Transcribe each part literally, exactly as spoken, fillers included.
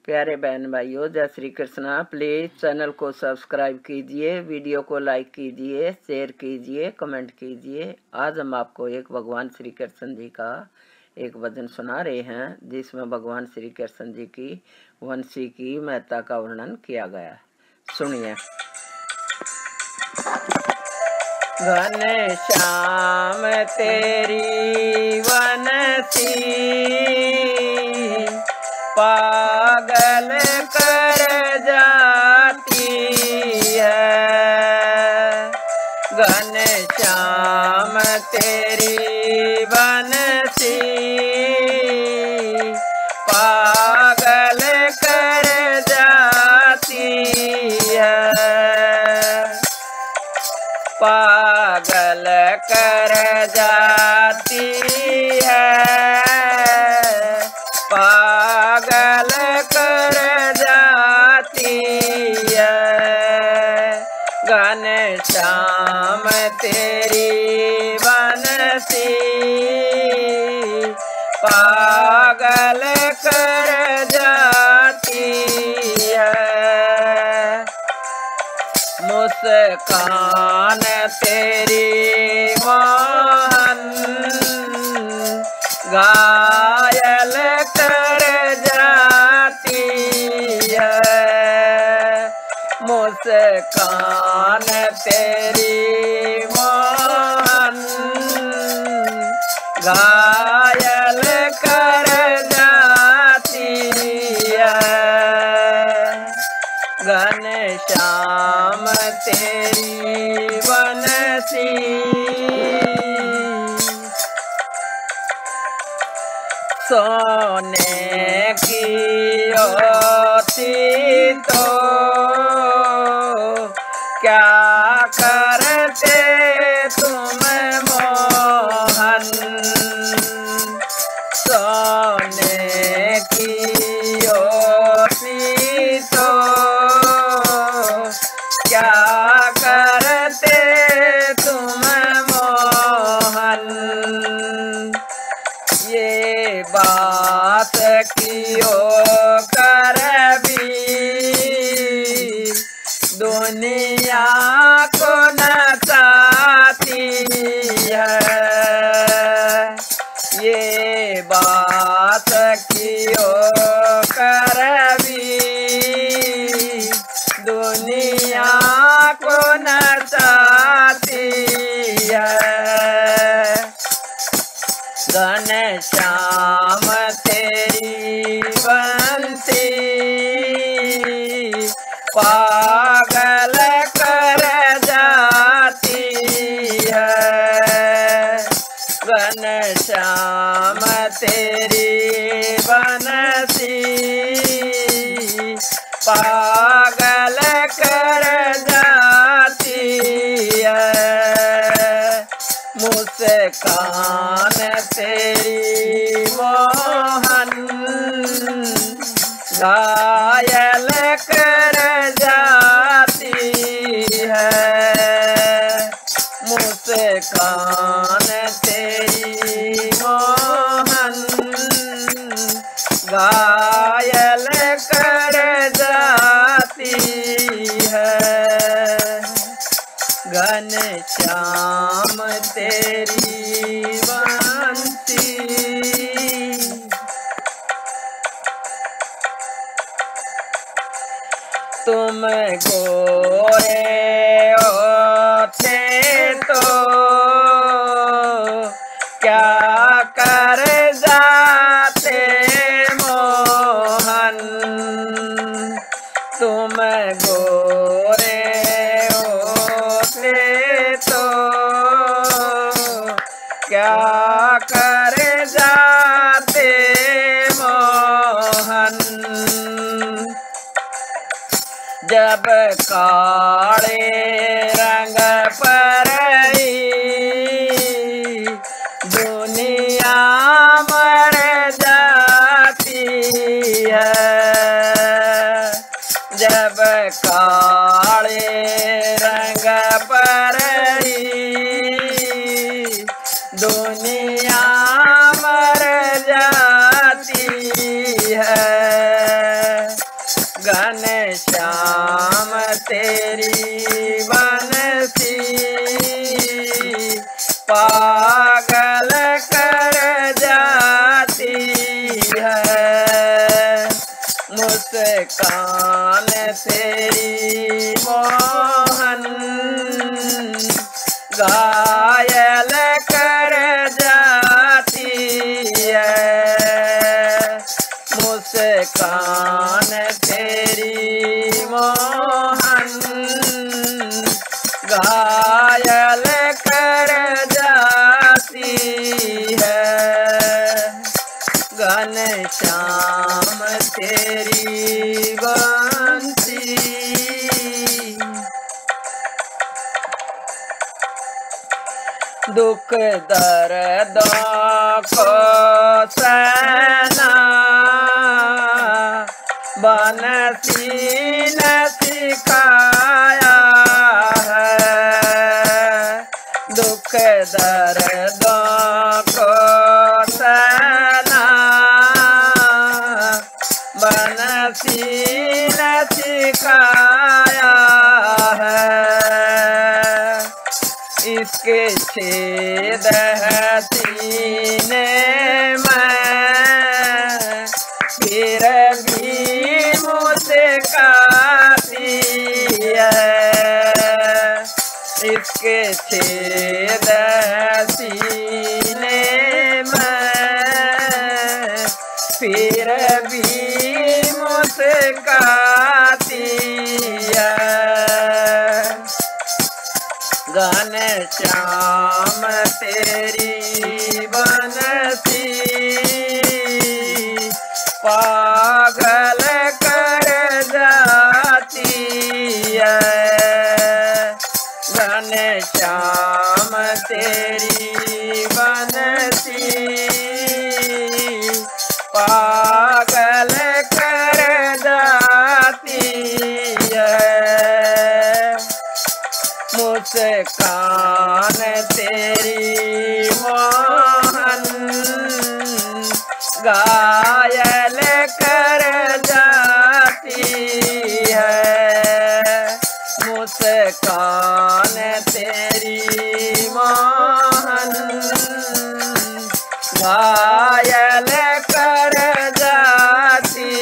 प्यारे बहन भाइयों, जय श्री कृष्णा। प्लीज़ चैनल को सब्सक्राइब कीजिए, वीडियो को लाइक कीजिए, शेयर कीजिए, कमेंट कीजिए। आज हम आपको एक भगवान श्री कृष्ण जी का एक भजन सुना रहे हैं, जिसमें भगवान श्री कृष्ण जी की वंशी की महत्ता का वर्णन किया गया है। सुनिए। घनश्याम तेरी वंशी पागल कर जाती है। घनश्याम तेरी वंशी पागल कर जाती है। पागल कर जाती है, पागल कर जाती है। घनश्याम तेरी वंशी पागल कर जाती है। मुस्कान तेरी मोहन घायल कर जाती है। मुस्कान तेरी मोहन घायल कर जाती है। घनश्याम तेरी वंशी सोने की होती तो क्या करते तुम मोहन। सोने की होती तो क्या करते तुम मोहन। ये बात कियो कर भी दुनिया को नचाती है। ये बात कियो कर भी दुनिया को नचाती है। घनश्याम तेरी वंशी पागल कर जाती है। घनश्याम तेरी वंशी पागल कर जाती है। मुस्कान तेरी मोहन घायल कर जाती है। मुस्कान तेरी मोहन घायल कर जाती है। घनश्याम तेरी वंशी तुम गोरे होते तो क्या कर जाते मोहन। तुम गोरे होते तो क्या कर जाते मोहन। जब काले रंग पर दुनिया मर जाती है। जब काले रंग पर दुनिया मर जाती है। श्याम तेरी बंसी पागल कर जाती है। मुस्कान तेरी मोहन घायल कर जाती है। मुस्कान तेरी मोहन घायल कर जाती है। घनश्याम तेरी बंसी दुख दर्दों को सहना बंसी ने सिखाया है। दुख दर्दों को सहना बंसी ने सिखाया है। इसके छेद है सीने में फिर भी मुस्काती है। इसके छेद है सीने में फिर भी मुस्काती है। घनश्याम तेरी बंसी पागल कर जाती है। घनश्याम तेरी बंसी पागल कर जाती है। मुस्कान तेरी मोहन घायल कर जाती है। मुस्कान तेरी मोहन घायल कर जाती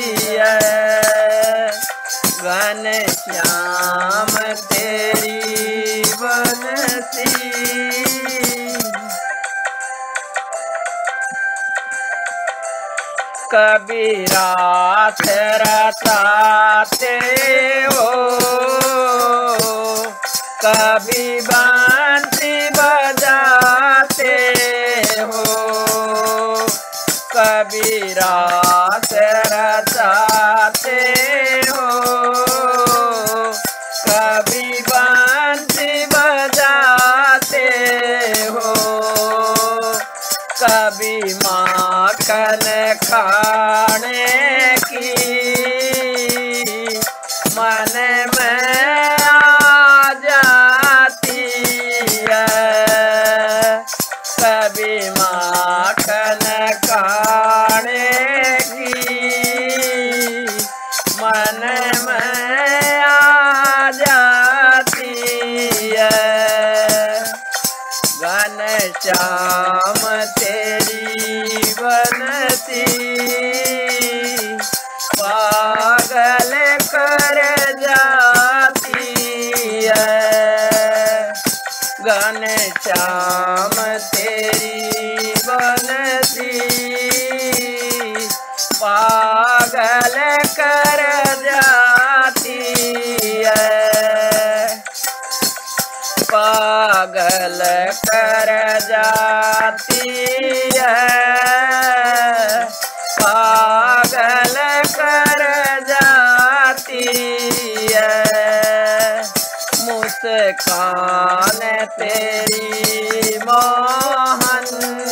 है। घनश्याम तेरी बंसी कबीरा रचाते हो कभी बंसी बजाते हो। कबीरा रचाते हो कभी बंसी बजाते हो। कभी माखन खाने की मन में आ जाती है। कभी माखन खाने की मन में आ जाती है। घनश्याम तेरी बंसी पागल कर जाती है। घनश्याम तेरी बंसी पागल कर जाती है। पागल कर जाती है। पागल कर जाती है। मुस्कान तेरी मोहन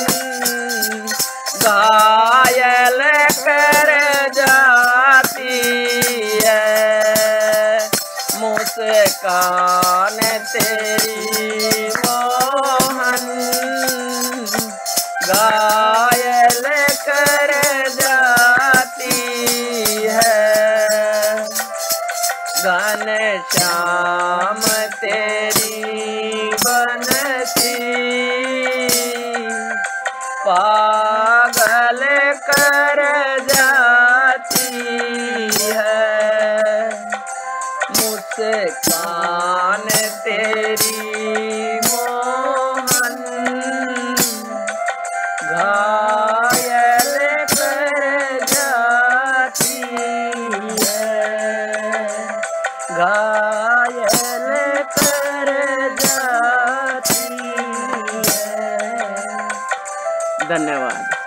घायल कर जाती है। मुस्कान तेरी मोहन घायल कर जाती है। श्याम तेरी बनती पागल कर जाती है। मुस्कान तेरी मोहन घायल कर जाती है, घायल कर जाती है। धन्यवाद।